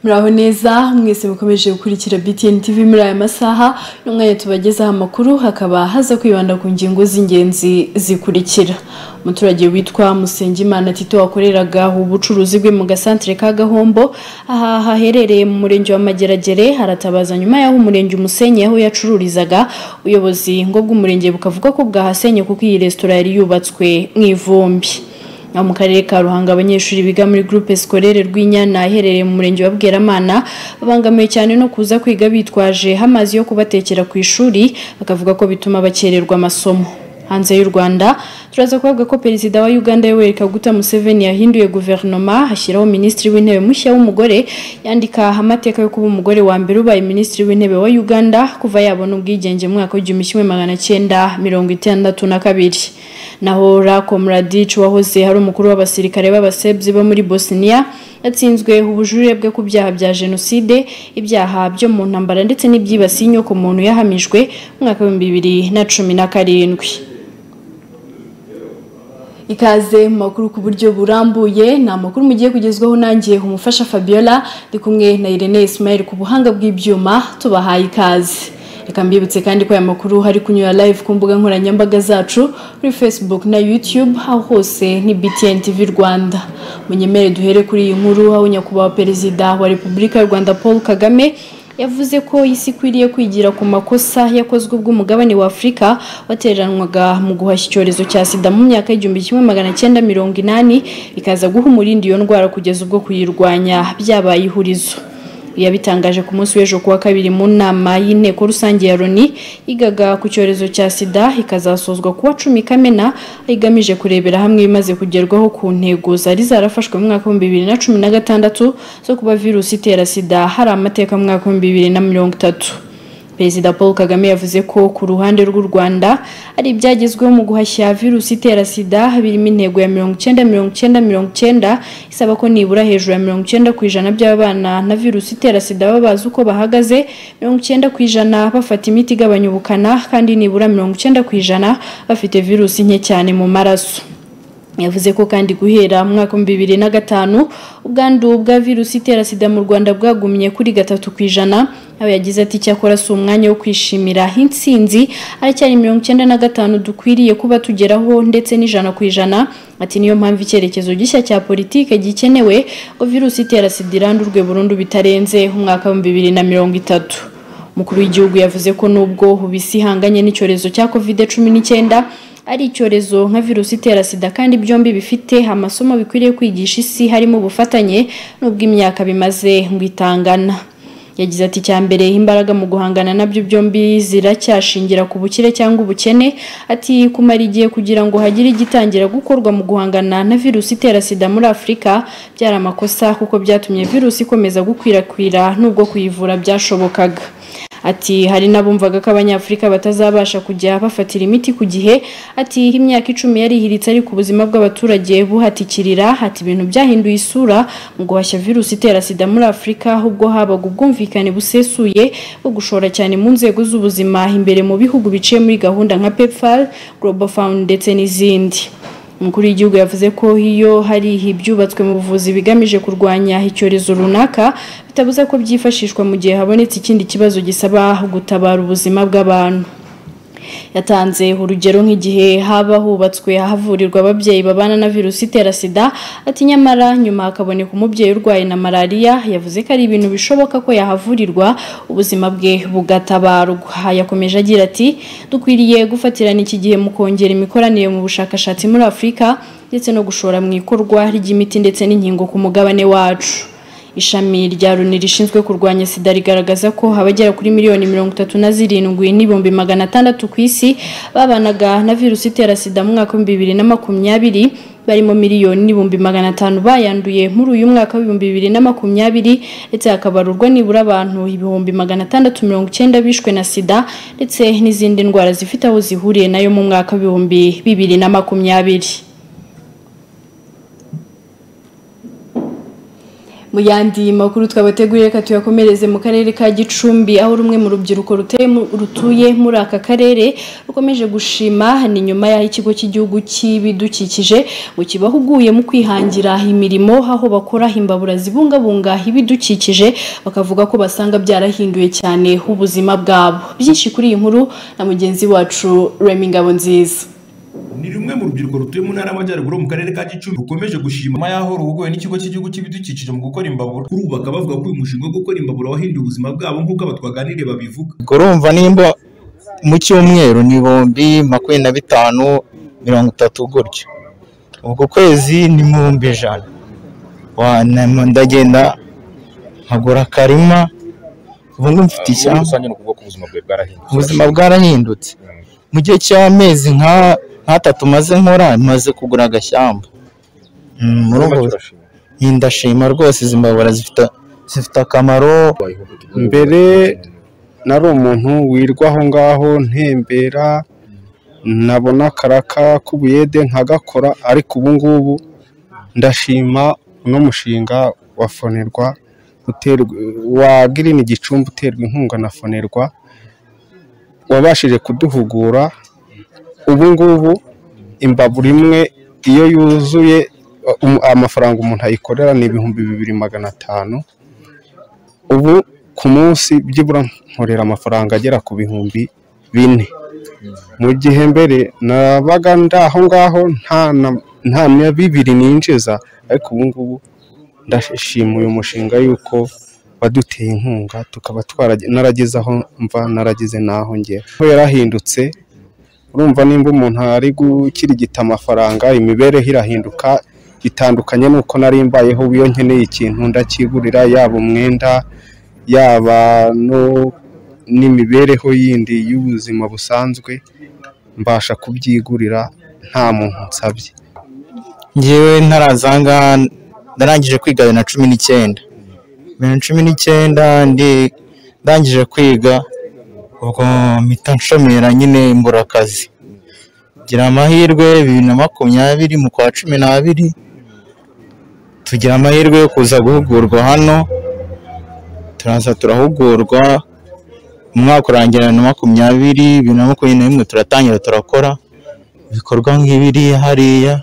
Muraho neza mwese mukomeje gukurikira BTN TV muri aya masaha n'umwanya tubagezaho amakuru hakaba haza kwibanda ku ngingo z'ingenzi zikurikira. Umuturage witwa Musengimana Tito wakoreraga ubucuruzi bwe mu gasantere ka Gahombo aha haherereye mu murenge wa Mageragere haratabaza nyuma yaho umurenge Umusenyi aho yacururizaga ubuyobozi ngo bw'umurenge bukavuga ko bwahasenye kuko iyi restaurant yari yubatswe mu ivumbi. Mu karere ka Ruhanga abanyeshuri biga muri groupe scolaire Rwinyana iherereye mu murenge wa Bweramana babangamiye cyane no kuza kwiga bitwaje amazi yo kubatekera ku ishuri bakavuga ko bituma bakererwa amasomo. Hanze y'u Rwanda turaza kuvuga ko perezida wa Uganda Yoweri Kaguta Museveni yahinduye guverinoma hashyiraho ministri w'intebe mushya w'umugore yandika amateka yo kuba umugore wa mbere ubaye ministri w'intebe wa Uganda kuva yabona ubwigenge mu mwaka w'1962. Naho Rako Mladic wahoze hari umukuru w'abasirikare b'abasebzi bo muri Bosnia yatsinzwe ubujurire bwe ku byaha bya genocide ibyaha byo mu ntambara ndetse n'ibyibasiye inyoko muntu yahamijwe mu mwaka w'2017. Ikaze makuru ku buryo burambuye na makuru mugiye kugezwaho nangiye umufasha Fabiola ndi kumwe na Irene Ismail ku buhanga bw'ibyuma tubahaye ikaze. Reka mbibutse kandi ko aya makuru hari kunyura live ku mbuga nkoranyambaga zacu kuri Facebook na YouTube aho hose ni BTN TV Rwanda. Munyemere duhere kuri iyi nkuru aho nyakubahwa perezida wa Repubulika y'u Rwanda Paul Kagame yavuze ko isi kwiriye kwigira ku makosa yakozwe bw'umugabane wa Afrika wateranwaga mu guhashya icyorezo cya sida mu myaka y'1980 ikaza guha umurindi iyo ndwara kugeza ubwo kuyirwanya byabaye ihurizo. Yabitangaje ku munsi w'ejo kuwa kabiri mu nama y'inteko rusange ya Loni igaga ku cyorezo cya sida ikazasozwa kuwa 10 Kamena igamije kurebera hamwe bimaze kugerwaho ku ntego zari zarafashwe mu mwaka w'2016 zo kuba virusi itera sida hari amateka mu mwaka w'2030. Perezida Paul Kagame yavuze ko ku ruhande rw'u Rwanda ari ibyagezweho mu guhashya virusi itera sida birimo intego ya 90-90-90 isaba ko nibura hejuru ya 90% by'abana na virusi itera sida babazi uko bahagaze, 90% bafata imiti igabanya ubukana kandi nibura 90% bafite virusi nke cyane mu maraso. Yavuze ko kandi guhera mu mwaka w'2005 ubwandu bwa virusi itera sida mu Rwanda bwagumye kuri 3%. Aho yagize ati cyakora si umwanya wo kwishimira intsinzi aracyari 95 dukwiriye kuba tugeraho ndetse n'100%. Ati niyo mpamvu icyerekezo gishya cya politike gikenewe ngo virusi itera sida irandurwe burundu bitarenze umwaka wa 2030. Umukuru w'igihugu yavuze ko nubwo ubisi hanganye n'icyorezo cya COVID-19 ari icyorezo nka virusi itera sida kandi byombi bifite amasomo bikwiriye kwigisha isi harimo ubufatanye n'ubwo imyaka bimaze ngwitangana. Yagize ati cyambere imbaraga mu guhangana nabyo byombi ziracyashingira ku bukire cyangwa ubukene. Ati kumara igihe kugira ngo hagire igitangira gukorwa mu guhangana na virusi itera sida muri Afrika byari amakosa kuko byatumye virusi ikomeza gukwirakwira nubwo kuyivura byashobokaga. Ati hari nabumvaga ko abanyafrika batazabasha kujya bafatira imiti ku gihe. Ati imyaka 10 yari ihiritse ari ku buzima bw'abaturage buhatikirira. Ati ibintu byahinduye isura mu guhashya virusi itera sida muri Afrika ahubwo habaga ubwumvikane busesuye bwo gushora cyane mu nzego z'ubuzima imbere mu bihugu biciye muri gahunda nka PEPFAR, Global Fund ndetse n'izindi. Umukuru w'igihugu yavuze ko iyo hari ibyubatswe mu buvuzi bigamije kurwanya icyorezo runaka bitabuza ko byifashishwa mu gihe habonetse ikindi kibazo gisaba gutabara ubuzima bw'abantu. Yatanze urugero nk'igihe haba hubatswe ahavurirwa ababyeyi babana na virusi itera sida. Ati nyamara nyuma hakaboneka umubyeyi urwaye na malaria yavuze ko ari ibintu bishoboka ko yahavurirwa ubuzima bwe bugatabarwa. Yakomeje agira ati dukwiriye gufatirana iki gihe mu kongera imikoranire mu bushakashatsi muri Afrika ndetse no gushora mu ikorwa ry'imiti ndetse n'inkingo ku mugabane wacu. Ishami rya Loni rishinzwe kurwanya sida rigaragaza ko abagera kuri miliyoni 37,600 ku isi babanaga na virusi itera sida mu mwaka w'2020 barimo miliyoni 500 bayanduye muri uyu mwaka w'2020 ndetse hakabarurwa nibura abantu 690 bishwe na sida ndetse n'izindi ndwara zifite aho zihuriye nayo mu mwaka w'2020. Mu yandi makuru twabateguriye reka tuyakomereze mu karere ka Gicumbi aho rumwe mu rubyiruko rutuye muri aka karere rukomeje gushima ni nyuma y'aho ikigo cy'igihugu cy'ibidukikije mu kibahuguye mu kwihangira imirimo aho bakora imbabura zibungabunga ibidukikije bakavuga ko basanga byarahinduye cyane ubuzima bwabo. Byinshi kuri iyi nkuru na mugenzi wacu Remy Ngabonziza. Ni rumwe mu rubyiruko rutuye mu ntara y'Amajyaruguru mu karere ka Gicumbi rukomeje gushima yaho ruhuguwe n'ikigo cy'igihugu cy'ibidukikije mu gukora imbabura. Kuri ubu bakaba bavuga ko uyu mushinga wo gukora imbabura wahinduye ubuzima bwabo nk'uko abatwaganiriye babivuga. Urumva nimba mu cyumweru ni 25-30 gutyo, ubwo kwezi ni 100,000. Ndagenda nkagura akarima, ubundi mfite ishyamba. Ubuzima bwarahindutse mu gihe cy'amezi nk'atatu maze nkora, maze kugura agashyamba. Ndashima rwose, izi mbabura zifite akamaro. Mbere nari umuntu wirwa aho ngaho ntembera, nabona akaraka k'ubuyede nkagakora, ariko ubu ngubu ndashima uno mushinga wa Fonerwa wa Green Gicumbi uterwa inkunga na Fonerwa, wabashije kuduhugura. Ubu ngubu imbabura imwe iyo yuzuye amafaranga umuntu ayikorera ni 2,500. Ubu ku munsi byibura nkorera amafaranga agera ku 4,000. Mu gihe mbere nabaga ndaho ngaho nta na 2 ninjiza, ariko ubu ngubu ndashima uyu mushinga yuko waduteye inkunga, tukaba narageze aho mva, narageze naho ngera. Ko yarahindutse, urumva nimba umuntu ari gukirigita amafaranga, imibereho irahinduka, bitandukanye nuko nari mbayeho. Iyo nkeneye ikintu ndakigurira, yaba umwenda, yaba n'imibereho yindi y'ubuzima busanzwe, mbasha kubyigurira nta muntu nsabye. Ngewe ntarazanga, ndarangije kwiga 2019 ndangije kwiga, ubwo mpita nshomera nyine mbura akazi. Gira amahirwe 2020 mu kwa 12 tugira amahirwe yo kuza guhugurwa hano, turaza turahugurwa. Umwaka urangira 2021 turatangira turakora ibikorwa nk'ibiri hariya.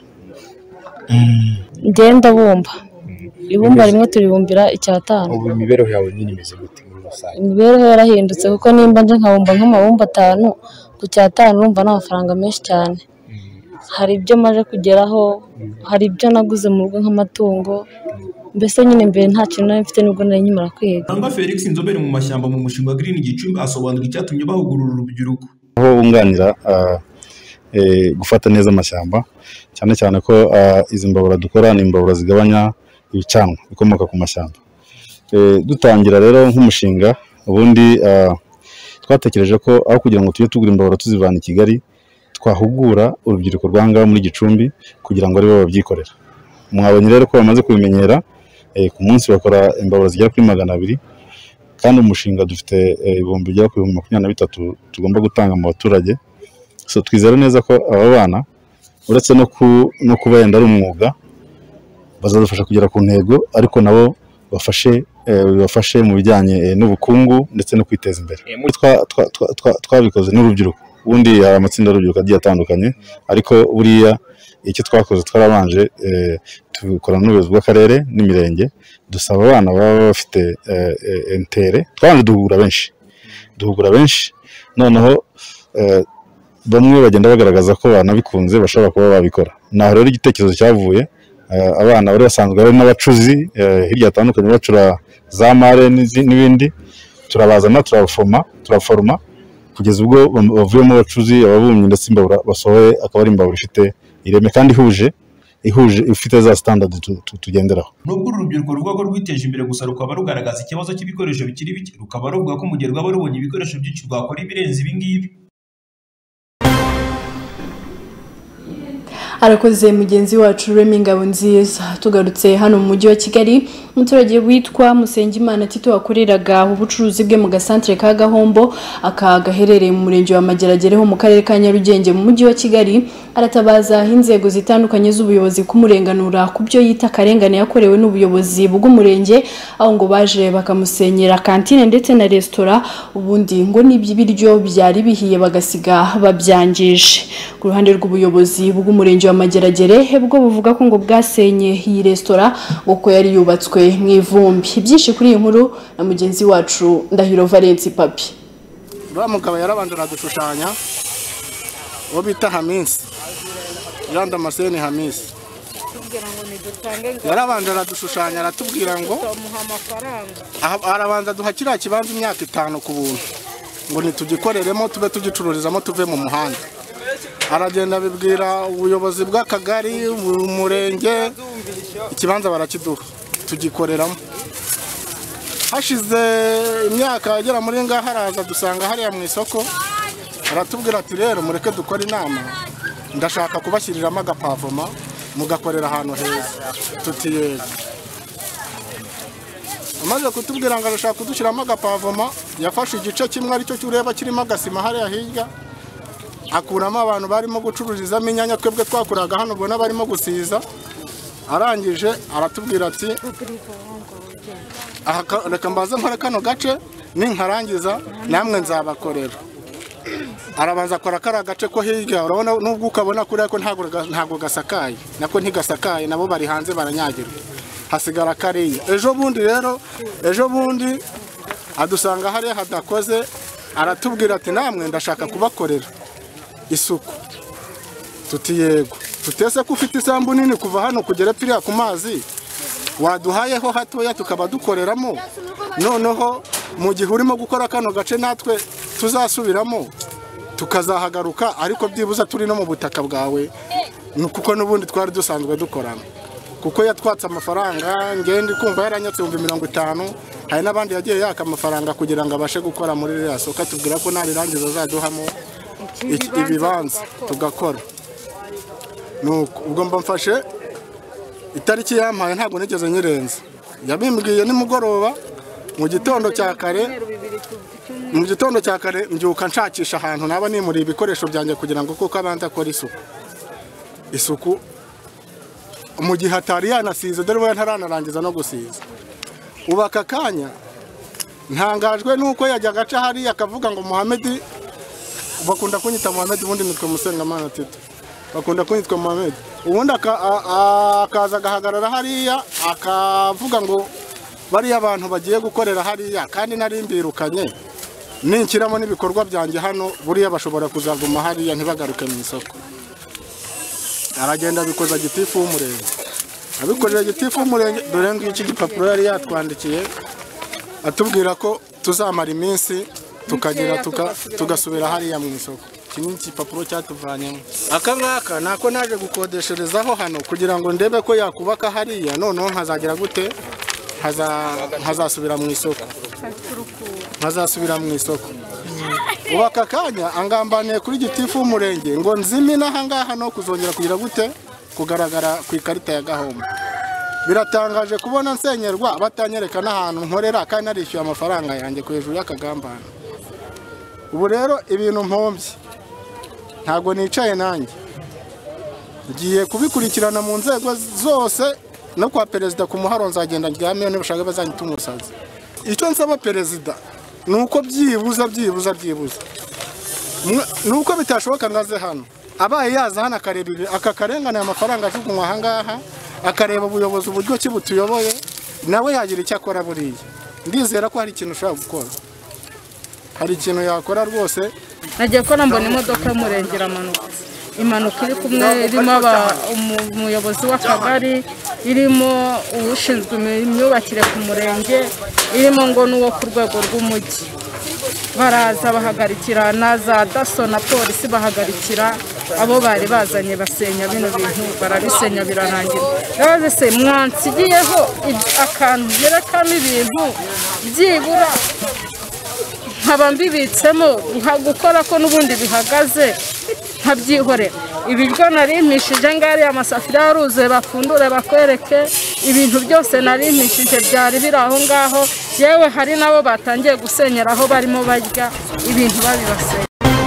Ngenda bumba ibumba rimwe turibumbira 5. Ubu imibereho yawe nyine imeze gute muri rusange? Imibereho yarahindutse kuko nimba nje nkabumba nk'amabumba 5 ku 5 urumva n'amafaranga menshi cyane. Hari ibyo maje kugeraho, hari ibyo naguze mu rugo nk'amatungo, mbese nyine mbere nta kintu nari mfite nubwo nari nkimara kwiga. Nanga Felix, inzobere mu mashyamba mu mushinga wa Green Gicumbi, asobanura icyatumye bahugurura urubyiruko. Aho bunganira gufata neza amashyamba, cyane cyane ko izi mbabura dukora ni imbabura zigabanya ibicanwa bikomoka ku mashyamba. Dutangira rero nk'umushinga, ubundi twatekereje ko aho kugira ngo tujye tugura imbabura tuzivana i Kigali, twahugura urubyiruko rwanga muri Gicumbi kugira ngo aribo babyikorera. Mwabonye rero ko bamaze kubimenyera, ku munsi bakora imbabura zigera kuri 200, kandi umushinga dufite ibihumbi bigera kuri 23 tugomba gutanga mu baturage. So twizera neza ko aba bana uretse no kuba yenda ari umwuga, bazadufasha kugera ku ntego, ariko nabo bafashe mu bijyanye n'ubukungu ndetse no kwiteza imbere. Twabikoze n'urubyiruko, ubundi hari amatsinda y'urubyiruko agiye atandukanye, ariko buriya icyo twakoze twarabanje tukorana n'ubuyobozi bw'akarere n'imirenge, dusaba abana baba bafite intere, twabanje duhugura benshi, noneho bamwe bagenda bagaragaza ko banabikunze bashobora kuba babikora. Naho rero igitekerezo cyavuye, abana bari basanzwe ari n'abacuzi hirya hatandukanye, bacura za mare n'ibindi, turabazana turaforoma kugeza ubwo bavuyemo abacuzi, ababumbyi ndetse imbabura basohoye akaba ari imbabura ifite ireme kandi ihuje ifite za standard tugenderaho. Nubwo urubyiruko ruvuga ko rwiteje imbere, gusa rukaba rugaragaza ikibazo cy'ibikoresho bikiri bike, rukaba ruvuga ko mu gihe rwaba rubonye ibikoresho byinshi rwakora ibirenze ibi ngibi. arakoze mugenzi wacu Remy Ngabonziza. Tugarutse hano mu mujyi wa Kigali, umuturage witwa Musengimana Tito wakoreraga ubucuruzi bwe mu gasantere ka Gahombo akagaherereye mu murenge wa Mageragere ho mu karere ka Nyarugenge mu mujyi wa Kigali, aratabaza inzego zitandukanye z'ubuyobozi kumurenganura ku byo yita karengane yakorewe n'ubuyobozi bw'umurenge, aho ngo baje bakamusenyera kantine ndetse na restaurant, ubundi ngo n'iby'ibiryo byari bihiye bagasiga babyangije. Ku ruhande rw'ubuyobozi bw'umurenge wa Mageragere bwo buvuga ko ngo bwasenye iyi restaurant uko yari yubatswe mu ivumbi. Byinshi kuri iyi nkuru na mugenzi wacu Ndahiro Valence Papi. Mugabo yarabanje aradushushanya uwo bita Hamisi Jean Damascene Hamisi, yarabanje aradushushanya aratubwira ngo arabanza duha kiriya kibanza imyaka 5 ku buntu ngo nitugikoreremo tube tugicururizamo tuve mu muhanda. Aragenda bibwira ubuyobozi bw'akagari umurenge ikibanza barakiduha tugikoreramo. Hashize imyaka agera muri ngaha araza dusanga hariya mu isoko, aratubwira ati rero mureke dukora inama, ndashaka kubashyiriramo agapavoma mugakorera ahantu heza. Tutiyego amaze kutubwira ngo arashaka kudushyiramo agapavoma, yafashe igice kimwe aricyo cyureba kirimo agasima hariya hirya, akuramo abantu barimo gucururizamo inyanya twebwe twakuraga hano ubona barimo gusiza. Arangije aratubwira ati reka mbaze nkore kano gace ninkarangiza namwe nzabakorera. Arabanza akora kara gace ko hirya, urabona nubwo ukabona kuri ko ntago gasakaye, nako ntigasakaye, nabo bari hanze baranyagirwa, hasigara kariya. Ejo bundi adusanga hariya hadakoze, aratubwira ati namwe ndashaka kubakorera isuku. Tutiyego tutese ko ufite isambu nini kuva hano kugera piriya ku mazi, waduhayeho hatoya tukaba dukoreramo, noneho mu gihe urimo gukora kano gace natwe tuzasubiramo tukazahagaruka, ariko byibuza turi no mu butaka bwawe, kuko n'ubundi twari dusanzwe dukorana. Kuko yatwatse amafaranga, ngende kumva yaranyatse 50, hari n'abandi yagiye yaka amafaranga kugira ngo abashe gukora muri rya soko. Tubwira ko narirangiza azaduhamo ibibanza tugakora. Nuko ubwo mba mfashe itariki yampaye ntabwo nigeze nyirenza, yabimbwiye nimugoroba. Mu gitondo cya kare mbyuka nshakisha ahantu naba nimuri ibikoresho byanjye kugira ngo kuko abanza akora isuku mu gihe atari yanasize, dore we ntaranarangiza no gusiza. Ubu aka kanya ntangajwe nuko yajya gaca hari akavuga ngo Mohamed, bakunda kunyita Mohamed, ubundi nitwe Musengimana Tito, bakunda kunyitwa Mohamed. Ubundi akaza agahagarara hariya akavuga ngo bariya abantu bagiye gukorera hariya, kandi nari mbirukanye ninkiramo n'ibikorwa byanjye hano, buriya bashobora kuzaguma hariya ntibagaruke mu isoko. Aragenda bikoza gitifu w'umurenge, abikorera gitifu w'umurenge. Dore ngiki gipapuro yari yatwandikiye atubwira ko tuzamara iminsi tukagira tugasubira hariya mu isoko. Iki ni igipapuro cyatuvanyemo. Aka ngaka nako naje gukodesherezaho hano kugira ngo ndebe ko yakubaka hariya, noneho nkazagira gute, nkazasubira mu isoko, Ubu aka kanya angambaniye kuri gitifu w'umurenge ngo nzimina aha ngaha no kuzongera kugira gute kugaragara ku ikarita ya Gahombo. Biratangaje kubona nsenyerwa batanyereka n'ahantu nkorera, kandi narishyuye amafaranga yanjye ku hejuru y'akagambane. Ubu rero ibintu mpombye ntabwo nicaye nanjye, ngiye kubikurikirana mu nzego zose, no kwa perezida ku muharo nzagenda ndyamye n'ubushaka bazanyita umusazi. Icyo nsaba perezida nuko byibuza nuko bitashoboka ngaze hano, abaye yaza hano akareba aka karengane amafaranga ajugunywa aha ngaha, akareba ubuyobozi uburyo ki butuyoboye, nawe yagira icyo akora. Buriya ndizera ko hari ikintu ushobora gukora, hari ikintu yakora rwose. Nagiye ko mbona imodoka y'umurengera imanuka iri kumwe, irimo umuyobozi w'akagari, irimo ushinzwe imyubakire ku murenge, irimo ngo n'uwo ku rwego rw'umujyi. Baraza bahagarikira na za daso na polisi bahagarikira abo bari bazanye basenya bino bintu, barabisenya birarangira. Yabaze se mwansigiyeho akantu yerekamo ibintu byibura nkaba mbibitsemo gukora ko n'ubundi bihagaze nkabyihorera. ibiryo narimpishije ngari amasafuriya yaruzuye bapfundure bakwereke ibintu byose narimpishije byari biri aho ngaho yewe hari nabo batangiye gusenyera aho barimo barya ibintu babibasenya.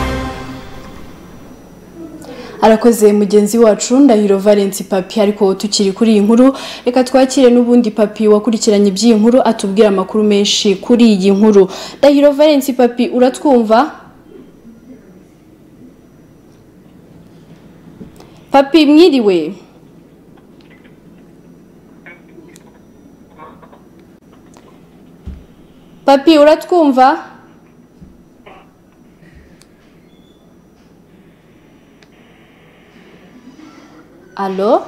Arakoze mugenzi wacu Ndahiro Valence Papi. Ariko tukiri kuri iyi nkuru, reka twakire n'ubundi Papi wakurikiranye iby'iyi nkuru atubwira amakuru menshi kuri iyi nkuru. Ndahiro Valence Papi, uratwumva? Papi mwiriwe? Papi uratwumva? Allo?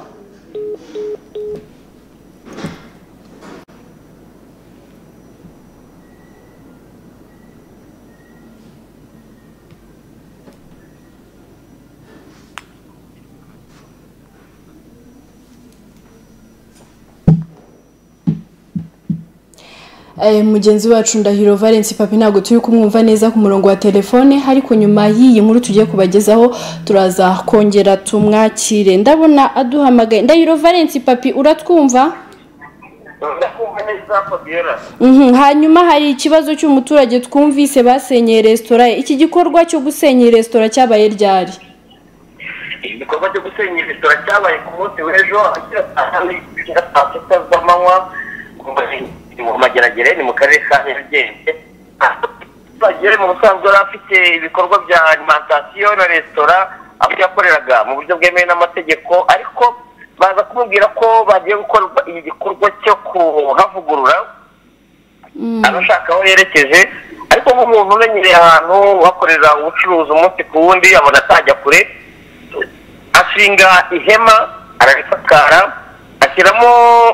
Mugenzi wacu Ndahiro Valence Papi ntago turi kumwumva neza ku murongo wa telefone, ariko nyuma y'iyi nkuru tugiye kubagezaho turaza kongera tumwakire. Ndabona aduhamagaye. Ndahiro Valence Papi uratwumva? Ndakumva neza Fabiola. Hanyuma hari ikibazo cy'umuturage twumvise basenyeye restaurant. Iki gikorwa cyo gusenya restaurant cyabaye ryari? Igikorwa cyo gusenya restaurant cyabaye ku munsi w'ejo ahari z'amanywa mu Mageragere, ni mu karere ka Nyarugenge. Bagere mu busanzwe afite ibikorwa bya alimentation na restaurant aho yakoreraga mu buryo bwemewe n'amategeko, ariko baza kumubwira ko bagiye gukora iki gikorwa cyo kuhavugurura abashaka aho yerekeje, ariko nk'umuntu umenyereye ahantu wakorera ubucuruzi umunsi ku wundi abona atajya kure, ashinga ihema ararifakara ashyiramo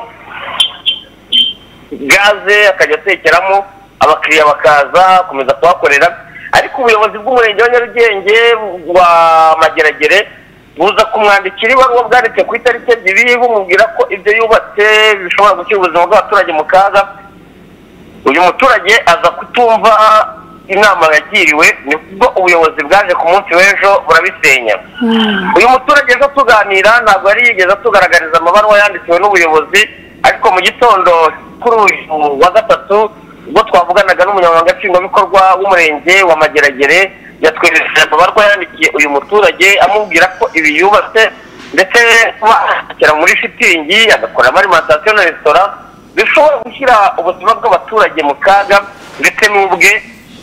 gaze akajya atekeramo, abakiriya bakaza komeza kuhakorera. Ariko ubuyobozi bw'umurenge wa Nyarugenge wa Mageragere buza kumwandikira ibaruwa bwanditse ku itariki 2 bumubwira ko ibyo yubatse bishobora gushyira ubuzima bw'abaturage mu kaga. Uyu muturage aza kutumva inama yagiriwe, nibwo ubuyobozi bwaje ku munsi w'ejo burabisenya. Uyu muturage ejo tuganira ntabwo yari yigeze tugaragariza amabaruwa yandikiwe n'ubuyobozi, ariko mu gitondo kuri uyu wa gatatu ubwo twavuganaga n'umunyamabanga nshingwabikorwa w'umurenge wa Mageragere yatwerekeje amabaruwa yandikiye uyu muturage amubwira ko ibi yubatse ndetse akera muri shitingi agakoramo alimentation na restaurant bishobora gushyira ubuzima bw'abaturage mu kaga, ndetse n'ubwe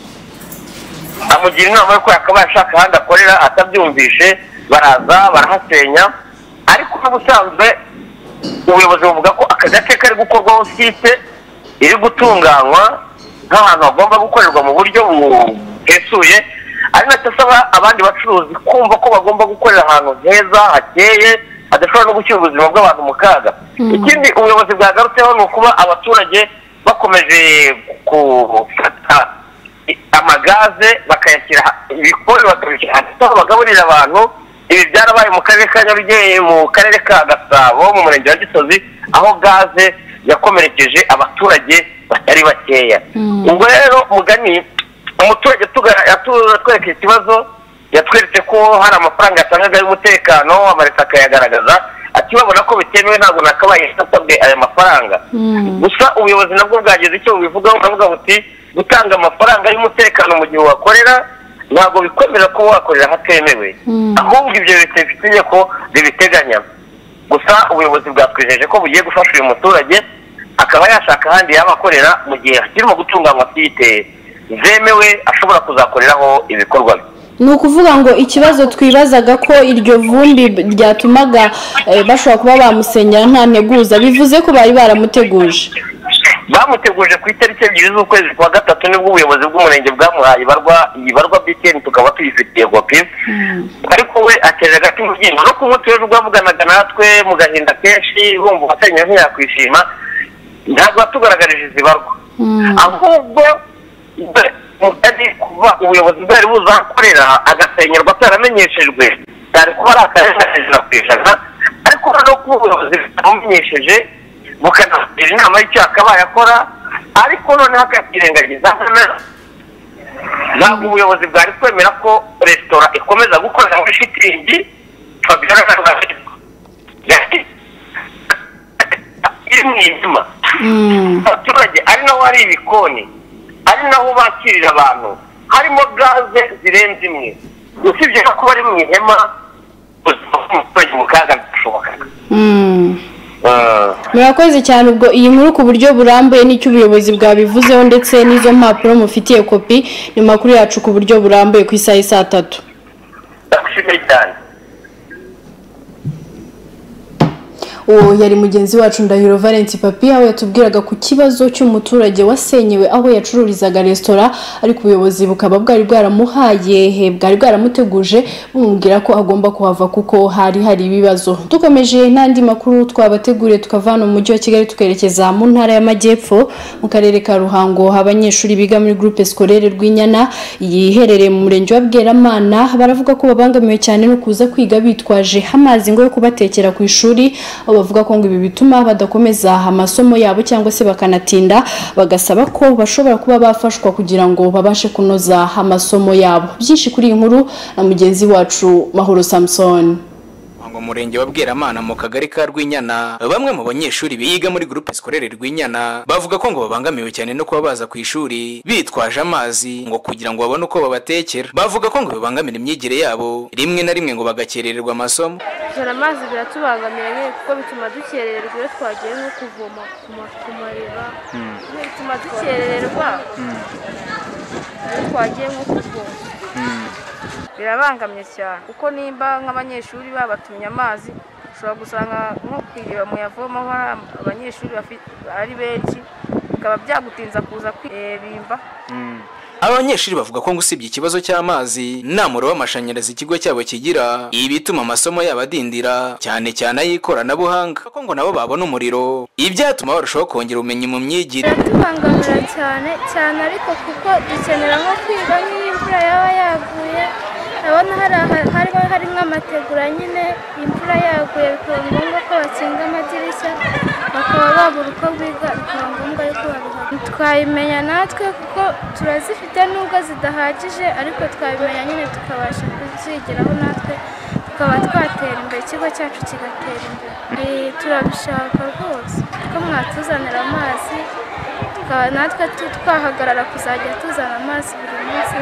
amugira inama yo ko yakabaye ashaka ahandi akorera, atabyumvishe baraza barahasenya. Ariko n'ubusanzwe ubuyobozi buvuga ko aka gace kari gukorwaho site iri gutunganywa nk'ahantu hagomba gukorerwa mu buryo buhesuye, ari nacyo asaba abandi bacuruzi kumva ko bagomba gukorera ahantu heza hakeye hadashobora no gushyira ubuzima bw'abantu mu kaga. Ikindi ubuyobozi bwagarutseho ni ukuba abaturage bakomeje gufata amagaze bakayashyira ibikoni bakabishyira aho bagaburira abantu. Ibi byarabaye mu karere ka Nyarugenge, mu karere ka Gasabo, mu murenge wa Gisozi, aho gaze yakomerekeje abaturage batari bakeya. Ubwo rero mugani umuturage yatwereka ikibazo, yatweretse ko hari amafaranga yatangaga y'umutekano, amareta akayagaragaza, ati babona ko bitemewe ntabwo nakabaye yasabwe aya mafaranga. Gusa ubuyobozi nabwo bwageze icyo bubivugaho, bwavuga buti gutanga amafaranga y'umutekano mu gihe wakorera ntabwo bikwemera ko wakorera hatemewe, ahubwo ibyo bifite ko bibiteganya. Gusa ubuyobozi bwatwijeje ko bugiye gufasha uyu muturage akaba yashaka ahandi yaba akorera mu gihe kirimo gutunganywa site zemewe ashobora kuzakoreraho ibikorwa bye. Ni ukuvuga ngo ikibazo twibazaga ko iryo vumbi ryatumaga bashobora kuba bamusenyera nta nteguza, bivuze ko bari baramuteguje. Bamuteguje ku itariki 2 z'ukwezi kwa gatatu nibwo ubuyobozi bw'umurenge bwamuhaye ibarwa BTN tukaba tuyifitiye kopi. Ariko we ateje agati mu byinyo no ku munsi w'ejo bwavuganaga natwe mu gahinda kenshi, bumva abatenya ntiyakwishima, ntabwo batugaragarije izibarwa, ahubwo kuba ubuyobozi bwari buzakorera agasenyerwa ataramenyeshejwe cyari kuba ari akarengane 100%, ariko no kuba ubuyobozi bwamenyesheje bukanagira inama y'icyo akabaye akora, ariko noneho akakirengagiza. Ntabwo ubuyobozi bwari kwemera ko restaurant ikomeza gukorera muri shitingi Fabiola iri mu inyuma abaturage ari naho hari ibikoni ari naho bakirira abantu harimo gaze zirenze imwe usibye ko bari mu ihema umuturage mu kaga bishoboka. Murakoze cyane. Ubwo iyi nkuru ku buryo burambuye n'icyo ubuyobozi bwabivuzeho ndetse n'izo mpapuro mufitiye kopi ni makuru yacu ku buryo burambuye ku isaha 3:00. Ndakushimiye cyane. Uwo yari mugenzi wacu Ndahiro Valence Papi aho yatubwiraga ku kibazo cy'umuturage wasenyewe aho yacururizaga restaurant ariko ubuyobozi bukaba bwari bwaramuteguje bumubwira ko agomba kuhava kuko hari ibibazo. Dukomeje n'andi makuru twabateguriye tukavana mu mujyi wa Kigali tukerekeza mu ntara y'Amajyepfo mu karere ka Ruhango. Abanyeshuri biga muri groupe scolaire Rwinyana yiherereye mu murenge wa Bweramana baravuga ko babangamiwe cyane no kuza kwiga bitwaje amazi ngo yo kubatekera ku ishuri. Bavuga ko ngo ibi bituma badakomeza amasomo yabo cyangwa se bakanatinda, bagasaba ko bashobora kuba bafashwa kugira ngo babashe kunoza amasomo yabo. Byinshi kuri iyi nkuru na mugenzi wacu Mahoro Samson. Ngo murenge wa Bweramana mu kagari ka Rwinyana bamwe mu banyeshuri biga muri groupe scolaire Rwinyana bavuga ko ngo babangamiwe cyane no kuba baza ku ishuri bitwaje amazi ngo kugira ngo babone uko babatekera. Bavuga ko ngo bibangamira imyigire yabo rimwe na rimwe ngo bagakerererwa amasomo. Amazi biratubangamira nyine kuko bituma dukerererwa iyo twagiye nko kuvoma ku mariba, bituma dukerererwa iyo twagiye nko kuvoma. Birabangamye cyane kuko nimba nk'abanyeshuri babatumye amazi ushobora gusanga nko kwiriba mu yavomaho abanyeshuri ari benshi bikaba byagutinza kuza kwibimba. Abanyeshuri bavuga ko ngo usibye ikibazo cy'amazi nta muriro w'amashanyarazi ikigo cyabo kigira, ibi bituma amasomo yabo adindira cyane cyane ay'ikoranabuhanga. Ko ngo nabo babona umuriro ibyatuma barushaho kongera ubumenyi mu myigire. Biratubangamira cyane ariko kuko dukenera nko kwiga n'imvura yaba yaguye, urabona harimo amategura nyine imvura yaguye bikaba ngombwa ko bakinga amadirishya bakaba babura uko biga, bikaba ngombwa yuko babihaga. Twabimenya natwe kuko turazifite nubwo zidahagije ariko twabimenya nyine tukabasha kuzigiraho natwe tukaba twatera imbere, ikigo cyacu kigatera imbere. Turabishaka rwose ko mwatuzanira amazi natwe twahagarara kuzajya tuzana amazi buri munsi.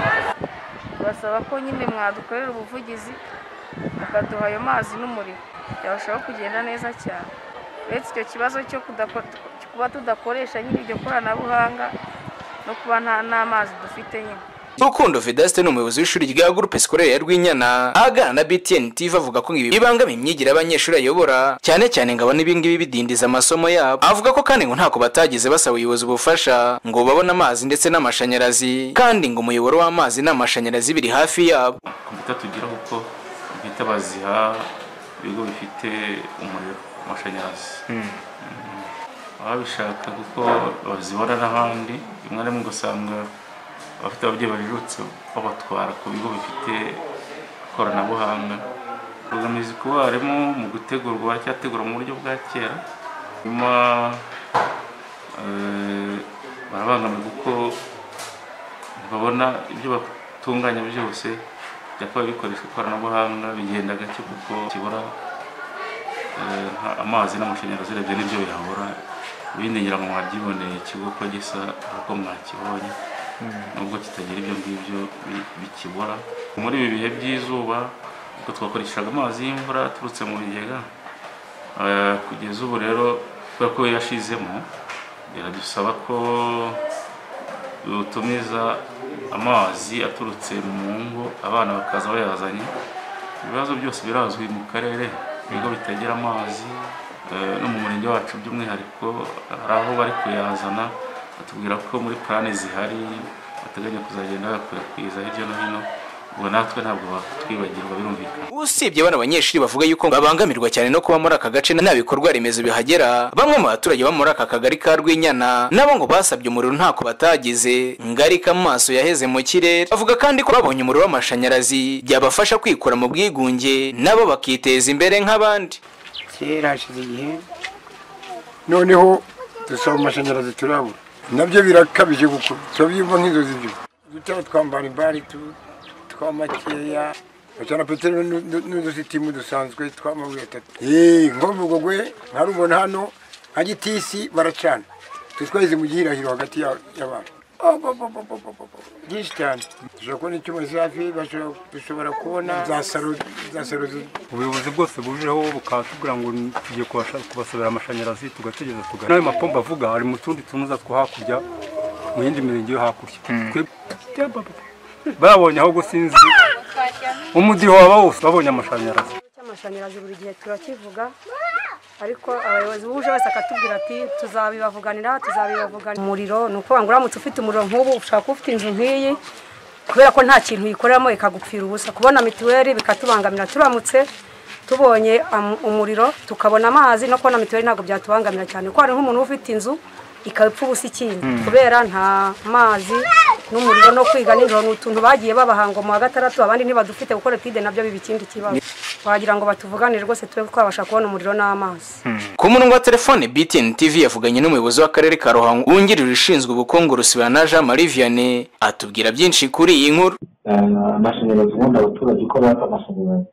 Basaba ko nyine mwadukorera ubuvugizi mukaduha ayo mazi n'umuriro byarushaho kugenda neza cyane. Uretse icyo kibazo cyo kuba tudakoresha nyine iryo koranabuhanga no kuba nta mazi dufite nyine. Rukundo Vedaste ni umuyobozi w'ishuri rya groupe scolaire ya Rwinyana aganira na BTN TV avuga ko ibi bibangamiye imyigire y'abanyeshuri ayobora cyane cyane ngo abone ibingibi bidindiza amasomo yabo. Avuga ko kandi ngo ntako batagize basaba ubuyobozi ubufasha ngo babone amazi ndetse n'amashanyarazi, kandi ngo umuyoboro w'amazi n'amashanyarazi biri hafi yabo. Kompiyuta tugira kuko bita baziha ibigo bifite umuriro w'amashanyarazi ababishaka kuko bazibona n'ahandi, rimwe na rimwe ugasanga abafite ababyeyi bajijutse babatwara ku bigo bifite ikoranabuhanga. Imbogamizi ku barimu mu gutegurwa baracyategura mu buryo bwa kera, nyuma barabangamiye kuko babona ibyo batunganya byose byakora bikoresha ikoranabuhanga bigenda gake kuko kibura amazi n'amashanyarazi urebye n'ibyo bihabura. Ibindi ngira ngo mwabyiboneye ikigo ko gisa uko mwakibonye nubwo kitagira ibyo ngibyo bikibura. Muri ibi bihe by'izuba ubwo twakoreshaga amazi y'imvura aturutse mu bigega, kugeza ubu rero kubera ko yashizemo biradusaba ko dutumiza amazi aturutse mu ngo abana bakaza bayazanye. Ibibazo byose birazwi mu karere, ibigo bitagira amazi no mu murenge wacu by'umwihariko hari aho bari kuyazana, batubwira ko muri plane zihari bateganya kuzagenda bakwirakwiza hirya no hino. Ubwo natwe ntabwo batwibagirwa birumvikana. Usibye bana abanyeshuri bavuga yuko babangamirwa cyane no kuba muri aka gace nta bikorwa remezo bihagera, bamwe mu baturage bo muri aka kagari ka Rwinyana nabo ngo basabye umuriro ntako batagize, ngarika amaso yaheze mu kirere. Bavuga kandi ko babonye umuriro w'amashanyarazi byabafasha kwikura mu bwigunge nabo bakiteza imbere nk'abandi. Kera hashize igihe noneho dusaba amashanyarazi turabura, nabyo birakabije kuko turabyumva nk'inzozi byo dutaba twambara imbari twamakeya bacana peteroli n'udusitimu dusanzwe tw'amabuye atatu nk'uvugo gwe nkarubona hano nka Gitisi baracana twitwaze mu gihirahiro hagati y'abantu byinshi cyane dushobora kubona icyuma hafi bashobora kubona za saro ubuyobozi bwose bujeho bukatubwira ngo tugiye kubasabira amashanyarazi tugategereza tugana n'ayo mapombo avuga ari mu tundi tunuza two hakurya mu yindi mirenge yo hakurya babonye aho gusinzi umudiho waba wose babonye amashanyarazi buri gihe turakivuga ariko abayobozi buje bose akatubwira ati tuzabibavuganira umuriro ni uko uramutse ufite umuriro nk'ubu ushaka ufite inzu nk'iyi kubera ko nta kintu yikoreramo ikagupfira ubusa kubona mituweli bikatubangamira turamutse tubonye umuriro tukabona amazi no kubona mituweli ntabwo byatubangamira cyane ko hari nk'umuntu ufite inzu ikabipfa ubusa ikindi kubera nta mazi n'umuriro no kwiga nijoro ni utuntu bagiye babahango mu wa gatandatu abandi ntibadufite gukora tide nabyo biba ikindi kibazo wagira ngo batuvuganire rwose tube twabasha kubona umuriro n'amazi. Ku murongo wa telefone BTN TV yavuganye n'umuyobozi w'akarere ka Ruhango wungirije ushinzwe ubukungu Rusibana Jean Marie Vianney atubwira byinshi kuri iyi nkuru. Amashanyarazi ubundi abaturage uko baka amashanyarazi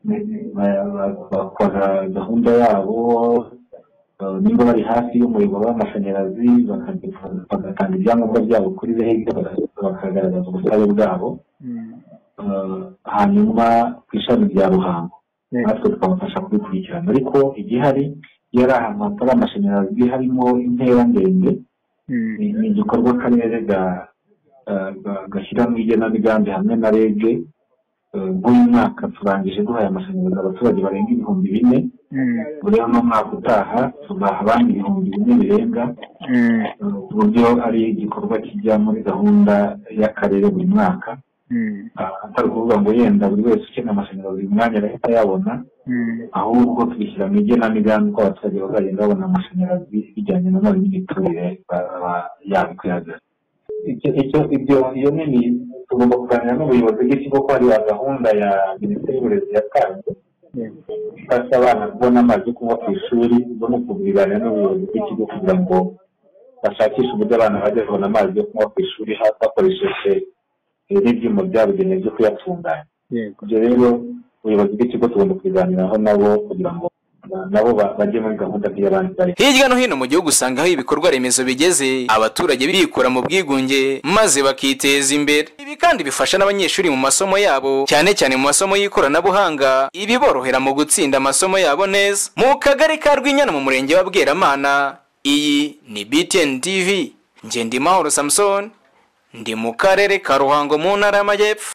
bakora gahunda yabo niba bari hafi y'umuriro w'amashanyarazi bagatanga ibyangombwa byabo kuri REG bakagaragaza ubusabe bwabo hanyuma ku ishami rya Ruhango natwe tukabafasha kubikurikirana ariko igihari iyo ari ahantu hatari amashanyarazi harimo intera ndende ni igikorwa akarere gashyira mu igenamigambi hamwe na REG nk'uyu mwaka turangije duhaye amashanyarazi abaturage barenga 4,000 muri uno mwaka utaha tuzaha abandi 4,000 birenga ku buryo ari igikorwa kijya muri gahunda y'akarere buri mwaka atari kuvuga ngo yenda buri wese ukeneye amashanyarazi umwanya arahita yabona ahubwo tubishyira mu igenamigambi ko abaturage bazagenda babona amashanyarazi bijyanye na none n'imiturire yabikwihaza iyo nini tugomba kuganira n'ubuyobozi bw'ikigo ko hari gahunda ya Minisiteri y'Uburezi yatanze ifasha abana kubona amazi yo kunywa ku ishuri no mu kuganira n'ubuyobozi bw'ikigo kugira ngo bashakishe uburyo abana bajya babona amazi yo kunywa ku ishuri bakoresheje n'ibyuma byabugenewe byo kuyatunganya. Ibyo rero ubuyobozi bw'ikigo tugomba kubiganiraho nabo kugira ngo nabo bajye muri gahunda y'abandi bari hirya no hino mu gihugu usanga aho ibikorwa remezo bigeze abaturage birikura mu bwigunge maze bakiteza imbere. Ibi kandi bifasha n'abanyeshuri mu masomo yabo cyane cyane mu masomo y'ikoranabuhanga ibiborohera mu gutsinda amasomo yabo neza. Mu kagari ka Rwinyana mu murenge wa Bweramana, iyi ni BTN TV, nge ndi Mahoro Samson, ndi mu karere ka Ruhango mu ntara y'Amajyepfo.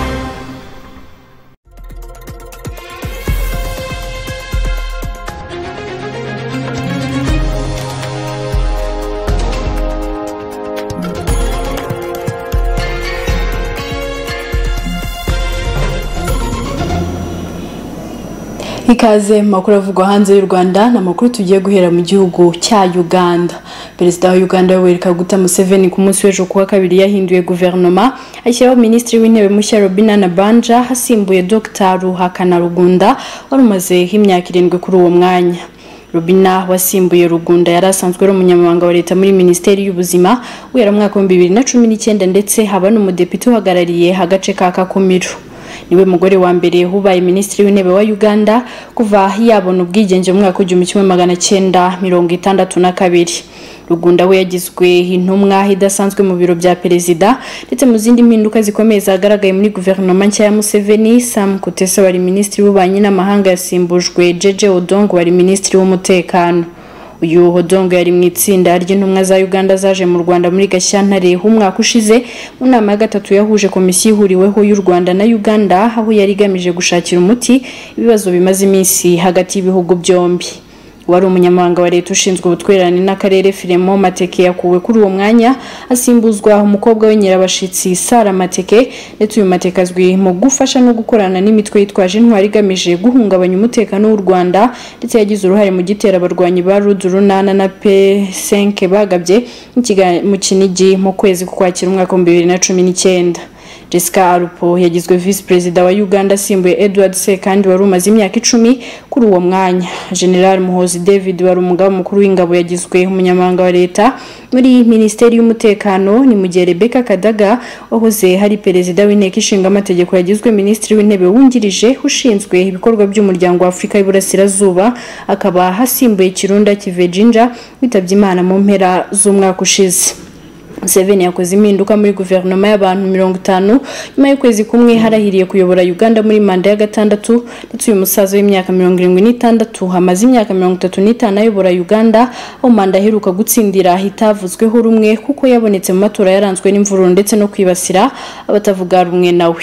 Ikaze makuru avugwa hanze y'u Rwanda na makuru tugiye guhera mu gihugu cya Uganda. Perezida wa Uganda Yoweri Kaguta Museveni ku munsi w'ejo kuwa kabiri yahinduye guverinoma ashyiraho minisitiri w'intebe mushya Robinah Nabanja hasimbuye Dr. Ruhakana Rugunda wari umaze imyaka 7 kuri uwo mwanya. Robinah wasimbuye Rugunda yari asanzwe ari umunyamabanga wa leta muri Minisiteri y'Ubuzima wera mwaka wa 2019 ndetse haba n'umudepite uhagarariye agace ka Kakumiro. Niwe mugore wa mbere hubaye minisitiri w'intebe wa Uganda kuva yabona ubwigenge mu mwaka wa 1962. Rugunda we yagizwe intumwa idasanzwe mu biro bya perezida ndetse mu zindi mpinduka zikomeye zagaragaye muri guverinoma nshya ya Museveni. Sam Kutesa wari minisitiri w'ububanyi n'amahanga yasimbujwe Jeje Odongo wari minisitiri w'umutekano. Uyu Odongo yari mu itsinda ry'intumwa za Uganda zaje mu Rwanda muri Gashyantare umwaka ushize mu nama ya gatatu yahuje komisiyo ihuriweho y'u Rwanda na Uganda aho yari igamije gushakira umuti ibibazo bimaze iminsi hagati y'ibihugu byombi. Wari umunyamabanga wa leta ushinzwe ubutwererane n'akarere Firemo Mateke yakuwe kuri uwo mwanya asimbuzwa umukobwa we Nyirabashitsi Sara Mateke ndetse uyu Mateke azwi mu gufasha no gukorana n'imitwe yitwaje intwari igamije guhungabanya umutekano w'u Rwanda ndetse yagize uruhare mu gitera abarwanyi ba Rudurunana na P5 bagabye mu Kinigi mu kwezi kwakira umwaka wa 2019. Jessica Arupo yagizwe vice perezida wa Uganda asimbuye Edward Sekandi wari umaze imyaka 10 kuri uwo mwanya. General Muhozi David wari umugaba mukuru w'ingabo yagizwe umunyamabanga wa leta muri Minisiteri y'Umutekano, ni mu gihe Rebecca Kadaga wahoze hari perezida w'inteko ishinga amategeko yagizwe minisitiri w'intebe wungirije ushinzwe ibikorwa by'umuryango wa Afrika y'Iburasirazuba, akaba hasimbuye Kirunda Kivejinja witabye Imana mu mpera z'umwaka ushize. Museveni yakoze impinduka muri guverinoma y'abantu 50 nyuma y'ukwezi kumwe harahiriye kuyobora Uganda muri manda ya gatandatu, ndetse uyu musaza w'imyaka 76 hamaze imyaka 35 ayobora Uganda, aho manda aheruka gutsindira hitavuzweho rumwe kuko yabonetse mu matora yaranzwe n'imvururu ndetse no kwibasira abatavuga rumwe nawe.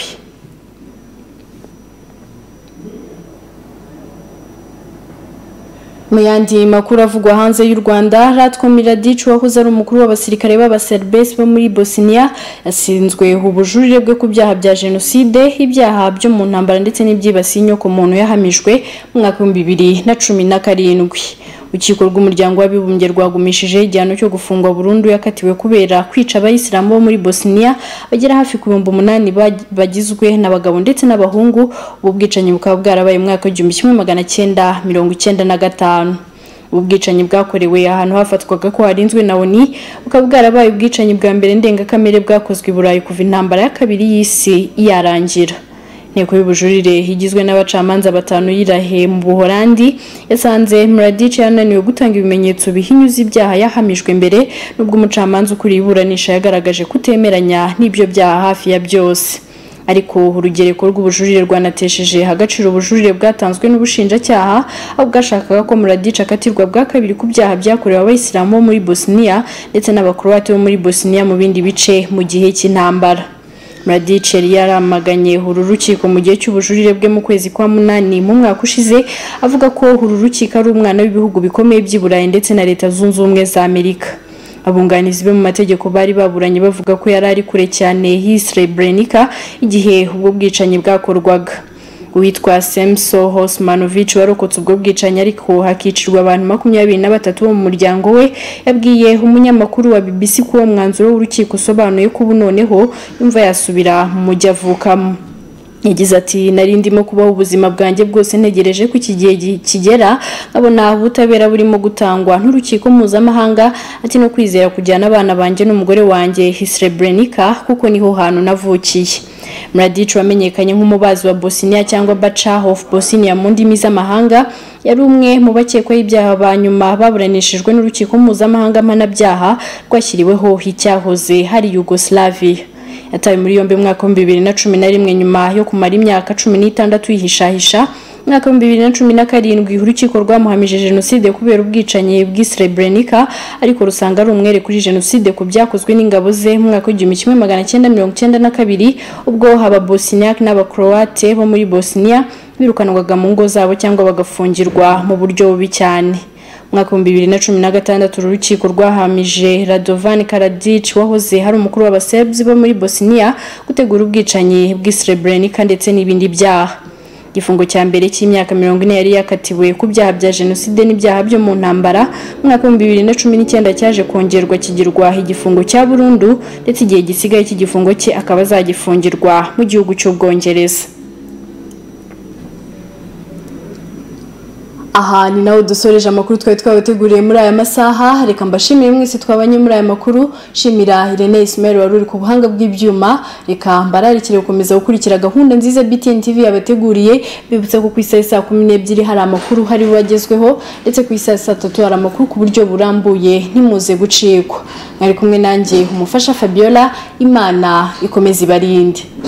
Muyandi makuru avugwa hanze y'u Rwanda, Ratko Mladic wahoze ari umukuru w'abasirikare b'abaserbes bo muri Bosnia yasinzwe ubujurire bwe ku byaha bya genocide, ibyaha byo mu ntambara ndetse n'ibyibasiye inyoko muntu yahamijwe mu mwaka wa 2017. Urukiko rw'umuryango w'abibumbye rwagumishije igihano cyo gufungwa burundu yakatiwe kubera kwica abayisilamu bo muri Bosnia bagera hafi ku 800 bagizwe n'abagabo ndetse n'abahungu. Ubu bwicanyi bukaba bwarabaye mu mwaka wa 1995. Ubwicanyi bwakorewe ahantu hafatwaga ko harinzwe na ONU, bukaba bwarabaye ubwicanyi bwa mbere ndengakamere bwakozwe i Burayi kuva intambara ya kabiri y'isi yarangira. Inteko y'ubujurire igizwe n'abacamanza 5 y'Irahe mu Buholandi yasanze Mladic yananiwe gutanga ibimenyetso bihinyuza ibyaha yahamijwe mbere, nubwo umucamanza ukuriye iburanisha yagaragaje kutemeranya n'ibyo byaha hafi ya byose. Ariko urugereko rw'ubujurire rwanatesheje agaciro ubujurire bwatanzwe n'ubushinjacyaha, aho bwashakaga ko Mladic akatirwa bwa kabiri ku byaha byakorewe abayisilamu bo muri Bosnia ndetse n'abakroate bo muri Bosnia mu bindi bice mu gihe cy'intambara. Mladic yaramaganye uru rukiko mu gihe cy'ubujurire bwe mu kwezi kwa 8 mu mwaka ushize, avuga ko uru rukiko ari umwana w'ibihugu bikomeye by'Iburayi ndetse na Leta Zunze Ubumwe za Amerika. Abunganizi be mu mategeko bari baburanye bavuga ko yari ari kure cyane Srebrenica igihe ubwo bwicanyi bwakorwaga. Uwitwa Semso Hosmanovic warokotse ubwo bwicanyi ariko hakicirwa abantu 23 bo mu muryango we, yabwiye umunyamakuru wa BBC ko umwanzuro w'urukiko usobanuye ko noneho yumva yasubira mu mujyi avukamo. Yagize ati nari ndimo kubaho ubuzima bwanjye bwose ntegereje ko iki gihe kigera nkabona ubutabera burimo gutangwa n'urukiko mpuzamahanga, ati no kwizera kujyana abana banjye n'umugore wanjye Srebrenica kuko niho hantu navukiye. Mladic wamenyekanye nk'umubazi wa Bosnia cyangwa Bacha of Bosnia mu ndimi z'amahanga, yari umwe mu bakekwaho ibyaha ba nyuma baburanishijwe n'urukiko mpuzamahanga mpanabyaha rwashyiriweho icyahoze hari Yugoslavia. Yatawe muri yombi mu mwaka wa 2011 nyuma yo kumara imyaka 16 yihishahisha. Mwaka wa 2017 urukiko rwamuhamije genocide kubera ubwicanyi bw'Srebrenica, ariko rusanga ari umwere kuri genocide ku byakozwe n'ingabo ze mu mwaka wa 1992 ubwo aba Bosniak n'abakroate bo muri Bosnia birukanwaga mu ngo zabo cyangwa bagafungirwa mu buryo bubi cyane. Mwaka wa 2016 urukiko rwahamije Radovan Karadzic wahoze hari umukuru w'abaserbs bo muri Bosnia gutegura ubwicanyi bw'Srebrenica ndetse n'ibindi byaha. Igifungo cya mbere cy'imyaka 40 yari yakatiwe ku byaha bya genocide n'ibyaha byo mu ntambara. Mwaka wa 2019 cyaje kongerwa kigirwa igifungo cya burundu, ndetse igihe gisigaye cy'igifungo cye akaba azagifungirwa mu gihugu cy'Ubwongereza. Aha ni nawe dusoreje amakuru twari twabateguriye muri aya masaha. Reka mbashimire mwese twabanye muri aya makuru. Shimira Irene Ismail wari uri ku buhanga bw'ibyuma. Reka mbararikire gukomeza gukurikira gahunda nziza BTN TV yabateguriye. Bibutse ko ku isaha saa 12 hari amakuru hari wagezweho, ndetse ku isaha saa 3 hari amakuru ku buryo burambuye ntimuze gucikwa. Mwari kumwe nanjye umufasha Fabiola. Imana ikomeze ibarinde.